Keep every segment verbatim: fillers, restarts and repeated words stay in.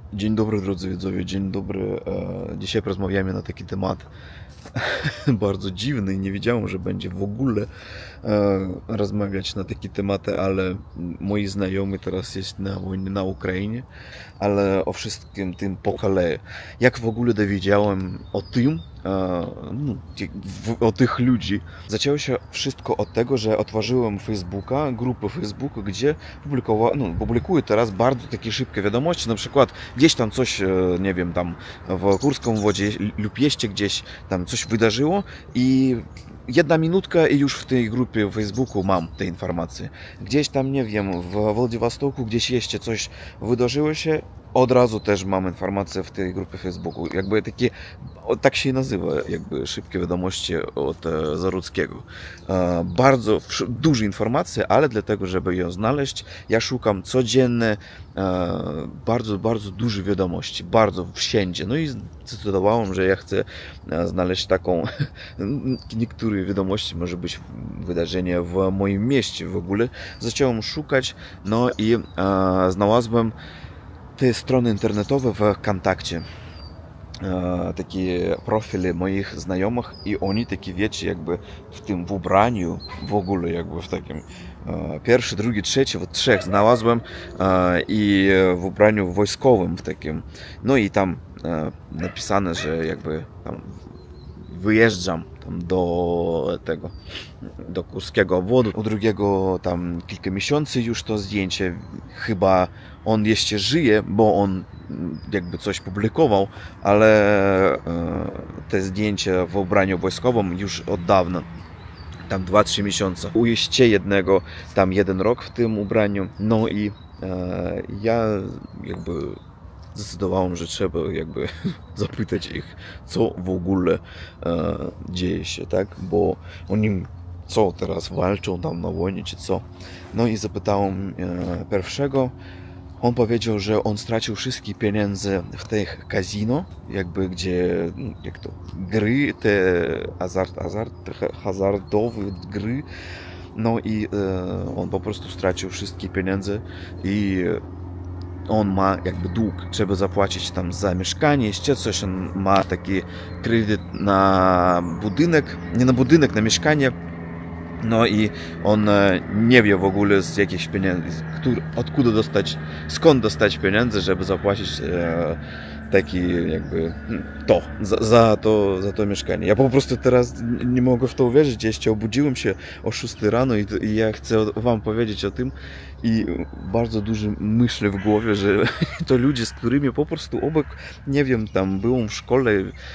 Dzień dobry drodzy widzowie, dzień dobry. Dzisiaj porozmawiamy na taki temat bardzo dziwny i nie wiedziałem, że będzie w ogóle rozmawiać na takie tematy, ale moi znajomi teraz jest na wojnie na Ukrainie, ale o wszystkim tym po kolei. Jak w ogóle dowiedziałem o tym, no, o tych ludzi. Zaczęło się wszystko od tego, że otworzyłem Facebooka, grupę Facebooka, gdzie publikowa, no, publikuję teraz bardzo takie szybkie wiadomości, na przykład gdzieś tam coś, nie wiem, tam w Kurską wodzie lub jeście gdzieś tam coś wydarzyło i jedna minutka i już w tej grupie Facebooku mam te informacje. Gdzieś tam, nie wiem, w Władywostoku gdzieś jeszcze coś wydarzyło się, od razu też mam informację w tej grupie Facebooku. Jakby takie, tak się nazywa, jakby szybkie wiadomości od Zarudzkiego. Bardzo duże informacje, ale dlatego, żeby ją znaleźć, ja szukam codzienne, bardzo, bardzo duże wiadomości, bardzo wszędzie. No i zdecydowałem, że ja chcę znaleźć taką, niektóre wiadomości, może być wydarzenie w moim mieście w ogóle. Zacząłem szukać, no i znalazłem te strony internetowe w kontakcie, takie profile moich znajomych i oni takie, wiecie, jakby w tym w ubraniu, w ogóle jakby w takim pierwszy, drugi, trzeci, вот trzech znalazłem i w ubraniu wojskowym w takim, no i tam napisane, że jakby tam wyjeżdżam tam do tego, do Kurskiego obwodu. U drugiego tam kilka miesięcy już to zdjęcie, chyba on jeszcze żyje, bo on jakby coś publikował, ale te zdjęcie w ubraniu wojskowym już od dawna, tam dwa trzy miesiące. U jeszcze jednego tam jeden rok w tym ubraniu, no i e, ja jakby zdecydowałem, że trzeba jakby zapytać ich, co w ogóle e, dzieje się, tak, bo oni co teraz walczą tam na wojnie, czy co. No i zapytałem e, pierwszego, on powiedział, że on stracił wszystkie pieniądze w tych casino, jakby gdzie, jak to, gry, te hazard, hazard, hazardowe gry, no i e, on po prostu stracił wszystkie pieniądze i on ma jakby dług, trzeba zapłacić tam za mieszkanie, jeszcze coś, on ma taki kredyt na budynek, nie na budynek, na mieszkanie, no i on nie wie w ogóle z jakichś pieniędzy, odkuda dostać, skąd dostać pieniądze, żeby zapłacić e, taki jakby to za, za to, za to mieszkanie. Ja po prostu teraz nie mogę w to uwierzyć, jeszcze obudziłem się o szóstej rano i, i ja chcę wam powiedzieć o tym i bardzo dużo myślę w głowie, że to ludzie, z którymi po prostu obok, nie wiem, tam byłem w szkole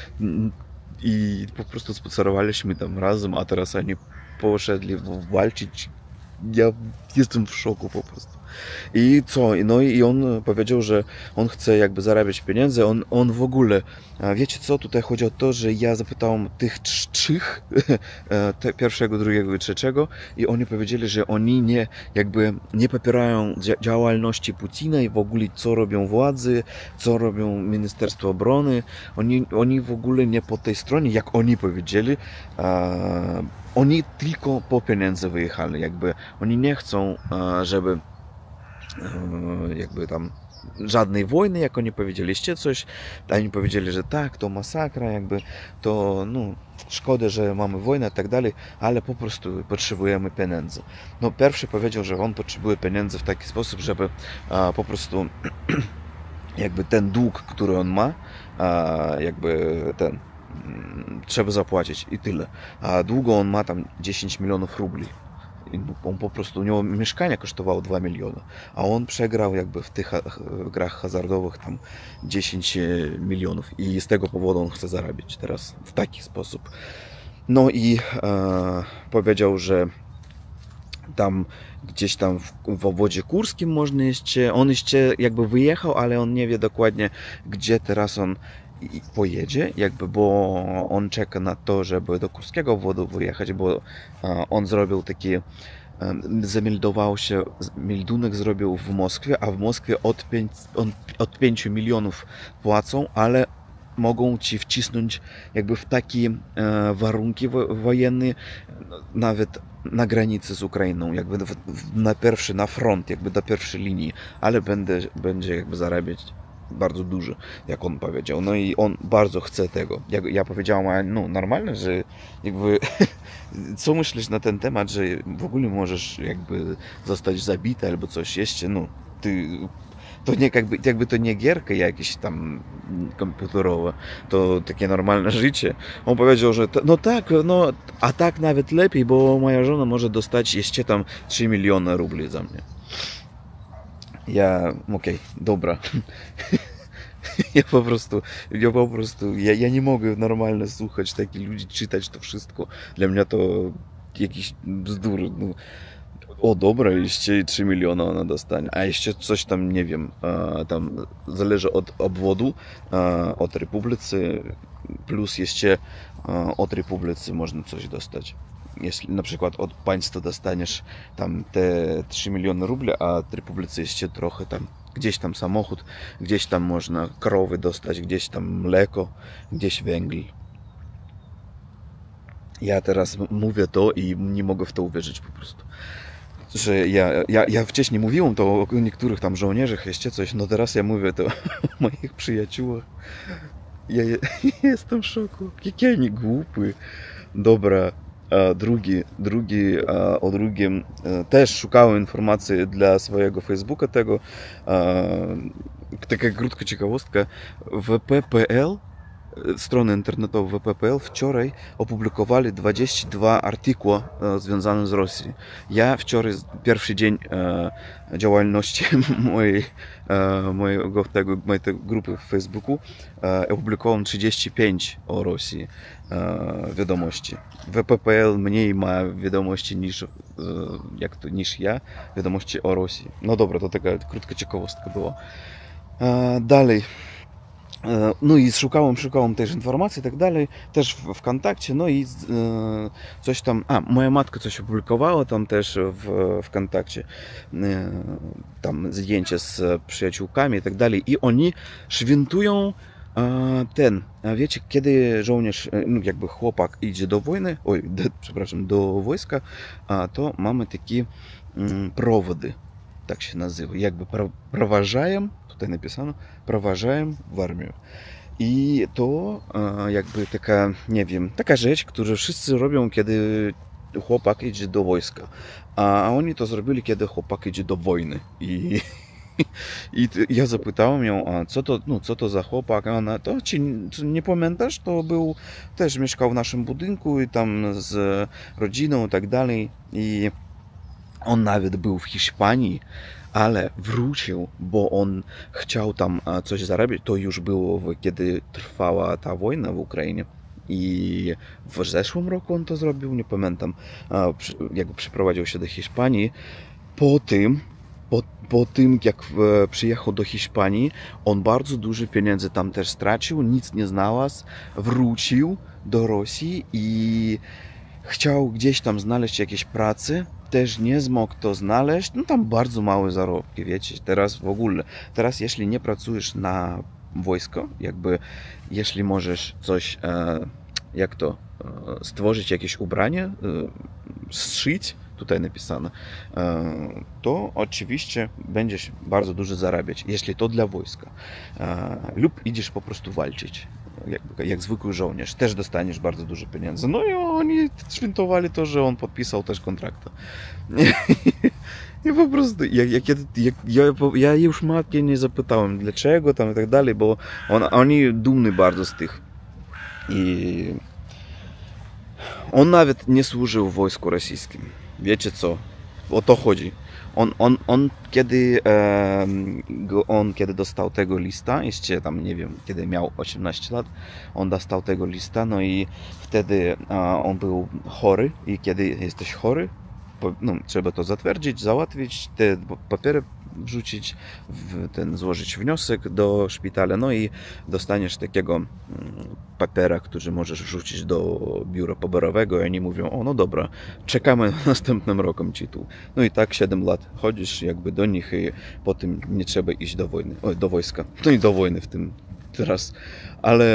i po prostu spacerowaliśmy tam razem, a teraz oni poszedli walczyć. Ja jestem w szoku po prostu. I co? No i on powiedział, że on chce jakby zarabiać pieniądze. On, on w ogóle, wiecie co? Tutaj chodzi o to, że ja zapytałem tych trzech, pierwszego, drugiego i trzeciego, i oni powiedzieli, że oni nie jakby nie popierają działalności Putina i w ogóle co robią władzy, co robią Ministerstwo Obrony. Oni, oni w ogóle nie po tej stronie, jak oni powiedzieli. Oni tylko po pieniądze wyjechali, jakby oni nie chcą, żeby jakby tam żadnej wojny, jak oni powiedzieliście coś, oni powiedzieli, że tak, to masakra, jakby to, no, szkoda, że mamy wojnę i tak dalej, ale po prostu potrzebujemy pieniędzy. No, pierwszy powiedział, że on potrzebuje pieniędzy w taki sposób, żeby po prostu jakby ten dług, który on ma, jakby ten trzeba zapłacić i tyle. A długo on ma tam dziesięć milionów rubli. On po prostu, u niego mieszkanie kosztowało dwa miliony, a on przegrał jakby w tych grach hazardowych tam dziesięć milionów i z tego powodu on chce zarabiać teraz w taki sposób. No i e, powiedział, że tam gdzieś tam w, w obwodzie kurskim można jeszcze, on jeszcze jakby wyjechał, ale on nie wie dokładnie, gdzie teraz on pojedzie, jakby, bo on czeka na to, żeby do Kurskiego obwodu wyjechać, bo on zrobił taki, zameldował się, meldunek zrobił w Moskwie, a w Moskwie od, pięć, od pięciu milionów płacą, ale mogą ci wcisnąć jakby w takie warunki wojenne, nawet na granicy z Ukrainą, jakby na pierwszy, na front, jakby do pierwszej linii, ale będę, będzie jakby zarabiać bardzo duży, jak on powiedział. No i on bardzo chce tego. Ja, ja powiedziałem, no normalne, że jakby co myślisz na ten temat, że w ogóle możesz jakby zostać zabity albo coś jeszcze, no ty to nie jakby, jakby to nie gierka jakieś tam komputerowa, to takie normalne życie. On powiedział, że to, no tak, no a tak nawet lepiej, bo moja żona może dostać jeszcze tam trzy miliony rubli za mnie. Ja, okej, okay, dobra. Ja po prostu, ja po prostu, ja, ja nie mogę normalnie słuchać takich ludzi, czytać to wszystko. Dla mnie to jakiś bzdur. No. O, dobra, jeszcze trzy miliony ona dostanie. A jeszcze coś tam, nie wiem, tam zależy od obwodu, od republicy, plus jeszcze od republicy można coś dostać. Jeśli na przykład od państwa dostaniesz tam te trzy miliony rubli, a od republicy jeszcze trochę tam, gdzieś tam samochód, gdzieś tam można krowy dostać, gdzieś tam mleko, gdzieś węgiel. Ja teraz mówię to i nie mogę w to uwierzyć po prostu. Że ja, ja, ja wcześniej mówiłem to o niektórych tam żołnierzach, jeszcze coś, no teraz ja mówię to o moich przyjaciółach. Ja, ja jestem w szoku. Jakie oni głupy. Dobra, a drugi, drugi, a o drugim też szukałem informacji dla swojego Facebooka tego. A, taka krótka ciekawostka. W P P L, strony internetowe W P P L wczoraj opublikowali dwadzieścia dwa artykuły związane z Rosją. Ja wczoraj, pierwszy dzień e, działalności mojej, e, mojego tego, mojej tej grupy w Facebooku, e, opublikowałem trzydzieści pięć o Rosji e, wiadomości. W P P L mniej ma wiadomości niż, e, jak to, niż ja, wiadomości o Rosji. No dobra, to taka krótka ciekawostka była. E, dalej. No i szukałem, szukałem też informacji i tak dalej, też w Wkontakcie, no i e, coś tam, a moja matka coś opublikowała tam też w Wkontakcie, e, tam zdjęcia z przyjaciółkami i tak dalej i oni świętują e, ten, a wiecie, kiedy żołnierz, no jakby chłopak idzie do wojny, oj, do, przepraszam, do wojska, a to mamy takie mm, prowody, tak się nazywa, jakby prowadzają, tutaj napisano, prowadzają w armię. I to jakby taka, nie wiem, taka rzecz, którą wszyscy robią, kiedy chłopak idzie do wojska. A oni to zrobili, kiedy chłopak idzie do wojny. I, i ja zapytałem ją, a co to, no, co to za chłopak? A ona, to ci nie pamiętasz? To był, też mieszkał w naszym budynku i tam z rodziną i tak dalej. I on nawet był w Hiszpanii, ale wrócił, bo on chciał tam coś zarabiać. To już było, kiedy trwała ta wojna w Ukrainie. I w zeszłym roku on to zrobił, nie pamiętam, jak przyprowadził się do Hiszpanii. Po tym, po, po tym jak przyjechał do Hiszpanii, on bardzo dużo pieniędzy tam też stracił, nic nie znalazł, wrócił do Rosji i chciał gdzieś tam znaleźć jakieś pracy. Też nie zmógł to znaleźć, no tam bardzo małe zarobki, wiecie, teraz w ogóle, teraz jeśli nie pracujesz na wojsko, jakby, jeśli możesz coś, e, jak to, e, stworzyć jakieś ubranie, e, zszyć, tutaj napisane, e, to oczywiście będziesz bardzo dużo zarabiać, jeśli to dla wojska, e, lub idziesz po prostu walczyć. Jak, jak zwykły żołnierz, też dostaniesz bardzo dużo pieniędzy. No i oni świętowali to, że on podpisał też kontrakt. I po prostu, jak, jak, jak, ja, ja już matki nie zapytałem, dlaczego tam i tak dalej, bo on, oni dumni bardzo z tych. I on nawet nie służył w wojsku rosyjskim. Wiecie co? O to chodzi. On, on, on, kiedy, e, on kiedy dostał tego lista, jeszcze tam nie wiem, kiedy miał osiemnaście lat, on dostał tego lista, no i wtedy e, on był chory i kiedy jesteś chory, po, no, trzeba to zatwierdzić, załatwić, te papiery wrzucić, w ten, złożyć wniosek do szpitala, no i dostaniesz takiego mm, papiera, który możesz wrzucić do biura poborowego i oni mówią, o no dobra, czekamy następnym rokiem ci tu. No i tak siedem lat chodzisz jakby do nich i potem nie trzeba iść do wojny, oj, do wojska, no i do wojny w tym teraz, ale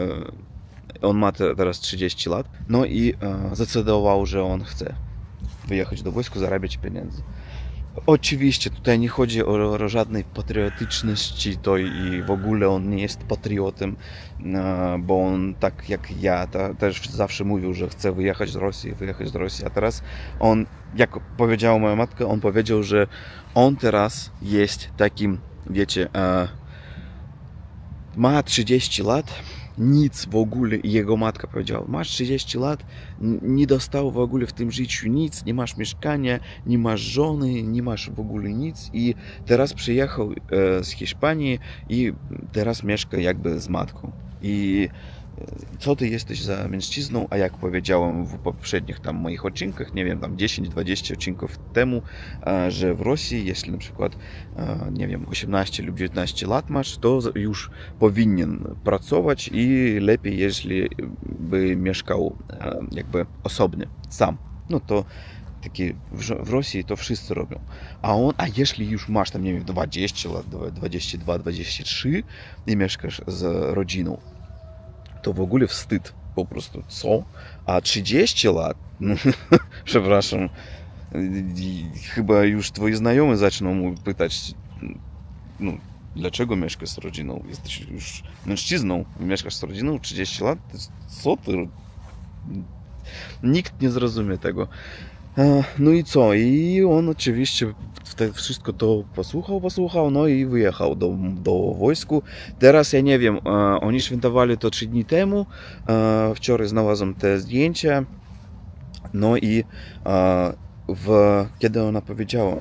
on ma teraz trzydzieści lat, no i e, zdecydował, że on chce wyjechać do wojska, zarabiać pieniędzy. Oczywiście, tutaj nie chodzi o, o żadnej patriotyczności, to i w ogóle on nie jest patriotem, e, bo on tak jak ja ta, też zawsze mówił, że chce wyjechać z Rosji, wyjechać z Rosji, a teraz on, jak powiedziała moja matka, on powiedział, że on teraz jest takim, wiecie, e, ma trzydzieści lat, nic w ogóle, i jego matka powiedziała, masz trzydzieści lat, nie dostał w ogóle w tym życiu nic, nie masz mieszkania, nie masz żony, nie masz w ogóle nic i teraz przyjechał e, z Hiszpanii i teraz mieszka jakby z matką. I co ty jesteś za mężczyzną, a jak powiedziałem w poprzednich tam moich odcinkach, nie wiem, tam dziesięć dwadzieścia odcinków temu, że w Rosji, jeśli na przykład, nie wiem, osiemnaście lub dziewiętnaście lat masz, to już powinien pracować i lepiej, jeśli by mieszkał jakby osobnie, sam. No to takie w Rosji to wszyscy robią. A on, a jeśli już masz tam, nie wiem, dwadzieścia lat, dwadzieścia dwa dwadzieścia trzy i mieszkasz z rodziną, to w ogóle wstyd. Po prostu, co? A trzydzieści lat? No, przepraszam. Chyba już twoi znajomi zaczną pytać, no, dlaczego mieszkasz z rodziną? Jesteś już mężczyzną, mieszkasz z rodziną trzydzieści lat? Co ty? Nikt nie zrozumie tego. No i co? I on oczywiście wszystko to posłuchał, posłuchał, no i wyjechał do, do wojsku. Teraz ja nie wiem, oni świętowali to trzy dni temu. Wczoraj znalazłem te zdjęcia. No i w, kiedy ona powiedziała,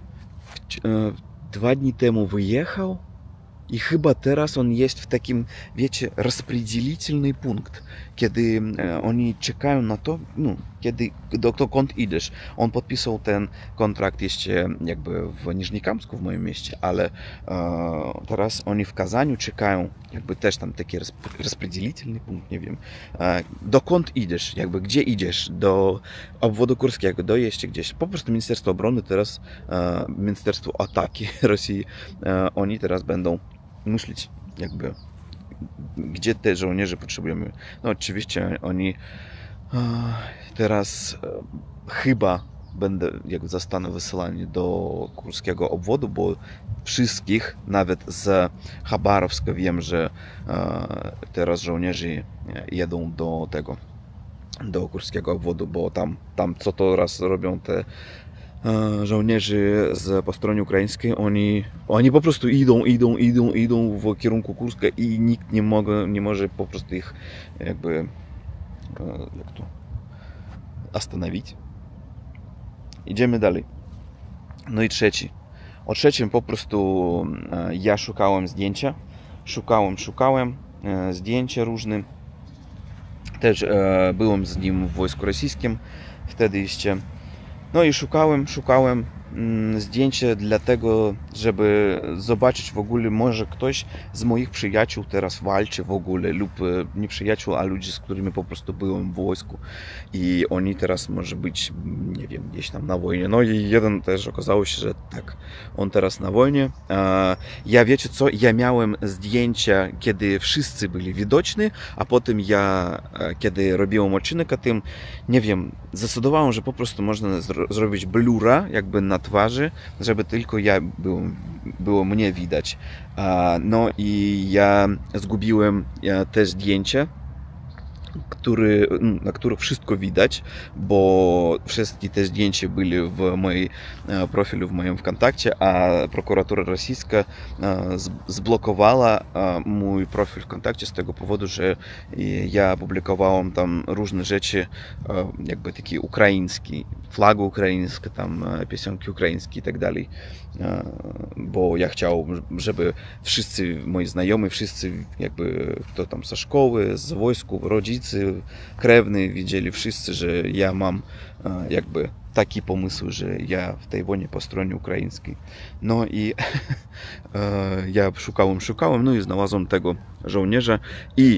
dwa dni temu wyjechał i chyba teraz on jest w takim, wiecie, rozpределительный punkt, kiedy oni czekają na to, no, kiedy, dokąd idziesz. On podpisał ten kontrakt jeszcze jakby w Niżniekamsku, w moim mieście, ale e, teraz oni w Kazaniu czekają, jakby też tam taki rozpределительный punkt, nie wiem, e, dokąd idziesz, jakby gdzie idziesz, do obwodu kurskiego, dojeździe gdzieś. Po prostu Ministerstwo Obrony teraz, e, Ministerstwo Ataki Rosji, e, oni teraz będą myśleć, jakby, gdzie te żołnierze potrzebujemy. No oczywiście oni teraz chyba będę, jak zostanę wysyłani do kurskiego obwodu, bo wszystkich, nawet z Chabarowska wiem, że teraz żołnierze jedą do tego, do kurskiego obwodu, bo tam, tam co to raz robią te żołnierzy z po stronie ukraińskiej, oni, oni po prostu idą, idą, idą, idą w kierunku Kurska i nikt nie, mogę, nie może po prostu ich jakby jak to zastanowić. Idziemy dalej. No i trzeci. O trzecim po prostu ja szukałem zdjęcia. Szukałem, szukałem zdjęcia różne. Też byłem z nim w wojsku rosyjskim. Wtedy jeszcze. No i szukałem, szukałem zdjęcia dlatego, żeby zobaczyć w ogóle, może ktoś z moich przyjaciół teraz walczy w ogóle, lub nie przyjaciół, a ludzi, z którymi po prostu byłem w wojsku i oni teraz może być, nie wiem, gdzieś tam na wojnie. No i jeden też okazało się, że tak, on teraz na wojnie. Ja, wiecie co, ja miałem zdjęcia, kiedy wszyscy byli widoczni, a potem ja, kiedy robiłem odcinek o tym, nie wiem, zdecydowałem, że po prostu można zro- zrobić blura jakby na twarzy, żeby tylko ja było, było mnie widać. No i ja zgubiłem te zdjęcia, który, na których wszystko widać, bo wszystkie te zdjęcia były w moim profilu, w moim Wkontakcie, a prokuratura rosyjska zblokowała mój profil w Wkontakcie z tego powodu, że ja publikowałem tam różne rzeczy, jakby takie ukraińskie, flagi ukraińskie, tam piosenki ukraińskie i tak dalej, bo ja chciał, żeby wszyscy moi znajomi, wszyscy jakby kto tam ze szkoły, z wojsku, rodzice, krewni widzieli wszyscy, że ja mam jakby taki pomysł, że ja w tej wojnie po stronie ukraińskiej. No i ja szukałem, szukałem, no i znalazłem tego żołnierza i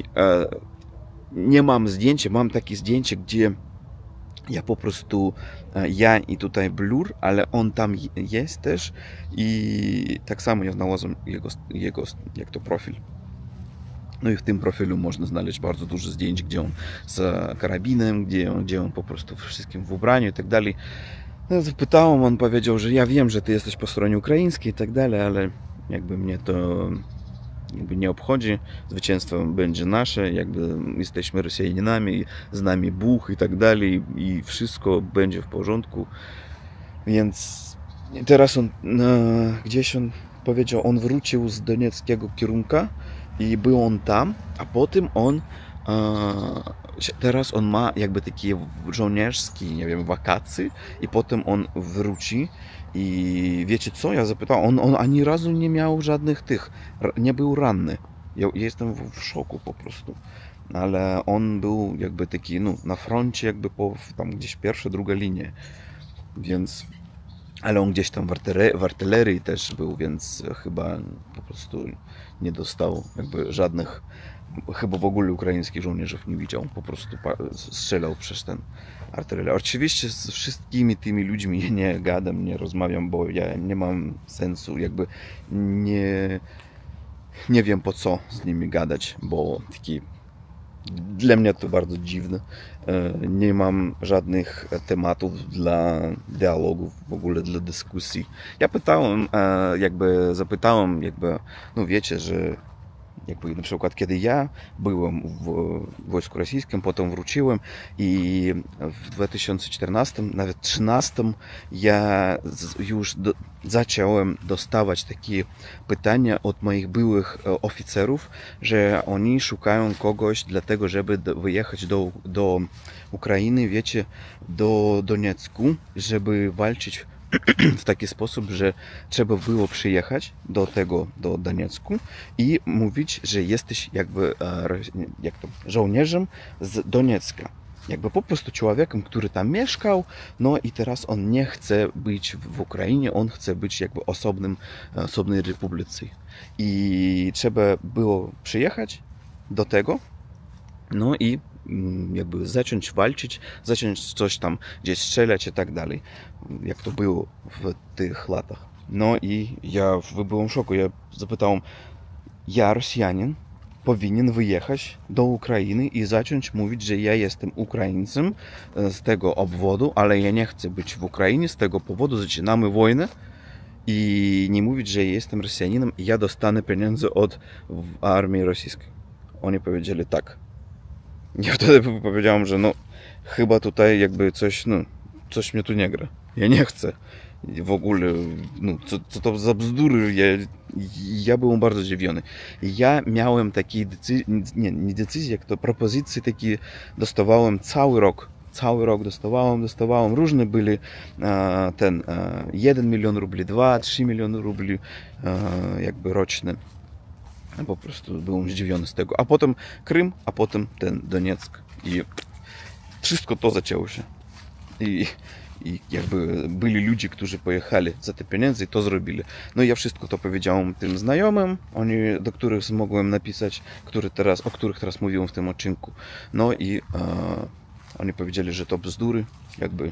nie mam zdjęcia, mam takie zdjęcie, gdzie ja po prostu, ja i tutaj blur, ale on tam jest też i tak samo ja znalazłem jego, jego jak to profil. No i w tym profilu można znaleźć bardzo dużo zdjęć, gdzie on z karabinem, gdzie on, gdzie on po prostu wszystkim w ubraniu i tak dalej. No, pytałem, on powiedział, że ja wiem, że ty jesteś po stronie ukraińskiej i tak dalej, ale jakby mnie to jakby nie obchodzi. Zwycięstwo będzie nasze, jakby jesteśmy Rosjaninami, z nami Bóg i tak dalej i wszystko będzie w porządku. Więc teraz on no, gdzieś on powiedział, on wrócił z donieckiego kierunka i był on tam, a potem on teraz on ma jakby takie żołnierskie, nie wiem, wakacje i potem on wróci i wiecie co, ja zapytałem, on, on ani razu nie miał żadnych tych, nie był ranny. Ja, ja jestem w, w szoku po prostu. Ale on był jakby taki, no, na froncie jakby po, tam gdzieś pierwsza, druga linia. Więc, ale on gdzieś tam w, artylerii, w artylerii też był, więc chyba po prostu nie dostał jakby żadnych, chyba w ogóle ukraińskich żołnierzy nie widział, po prostu strzelał przez ten artylerię. Oczywiście z wszystkimi tymi ludźmi nie gadam, nie rozmawiam, bo ja nie mam sensu, jakby nie, nie wiem po co z nimi gadać, bo taki dla mnie to bardzo dziwne. Nie mam żadnych tematów dla dialogów, w ogóle dla dyskusji. Ja pytałem, jakby zapytałem, jakby, no wiecie, że jakby na przykład kiedy ja byłem w wojsku rosyjskim, potem wróciłem i w dwa tysiące czternastym, nawet trzynastym ja już do, zacząłem dostawać takie pytania od moich byłych oficerów, że oni szukają kogoś dlatego, żeby wyjechać do, do Ukrainy, wiecie, do Doniecku, żeby walczyć w taki sposób, że trzeba było przyjechać do tego, do Doniecku i mówić, że jesteś jakby jak to, żołnierzem z Doniecka. Jakby po prostu człowiekiem, który tam mieszkał, no i teraz on nie chce być w Ukrainie, on chce być jakby osobnym, osobnej republice. I trzeba było przyjechać do tego, no i jakby zacząć walczyć, zacząć coś tam gdzieś strzelać i tak dalej, jak to było w tych latach. No i ja byłem w szoku, ja zapytałem, ja Rosjanin, powinien wyjechać do Ukrainy i zacząć mówić, że ja jestem Ukraińcem z tego obwodu, ale ja nie chcę być w Ukrainie, z tego powodu zaczynamy wojnę i nie mówić, że ja jestem Rosjaninem i ja dostanę pieniądze od armii rosyjskiej. Oni powiedzieli tak. Ja wtedy powiedziałem, że no chyba tutaj jakby coś, no coś mnie tu nie gra. Ja nie chcę. W ogóle, no co, co to za bzdury. Ja, ja byłem bardzo zdziwiony. Ja miałem takie decyzje, nie, nie decyzje, jak to propozycje takie dostawałem cały rok. Cały rok dostawałem, dostawałem. Różne byli e, ten e, jeden milion rubli, dwa, trzy miliony rubli e, jakby roczne. Po prostu byłem zdziwiony z tego. A potem Krym, a potem ten Donieck. I wszystko to zaczęło się. I, i jakby byli ludzie, którzy pojechali za te pieniądze i to zrobili. No i ja wszystko to powiedziałem tym znajomym, oni, do których mogłem napisać, który teraz, o których teraz mówiłem w tym odcinku. No i e, oni powiedzieli, że to bzdury. Jakby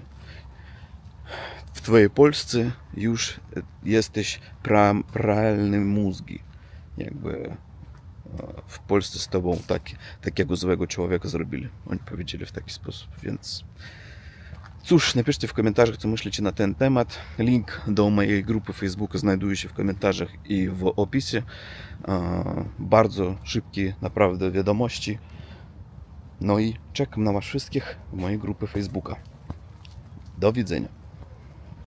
w twojej Polsce już jesteś pra, pralny mózgi. Jakby w Polsce z tobą tak, takiego złego człowieka zrobili. Oni powiedzieli w taki sposób, więc cóż, napiszcie w komentarzach, co myślicie na ten temat. Link do mojej grupy Facebooka znajduje się w komentarzach i w opisie. Bardzo szybkie, naprawdę wiadomości. No i czekam na was wszystkich w mojej grupie Facebooka. Do widzenia.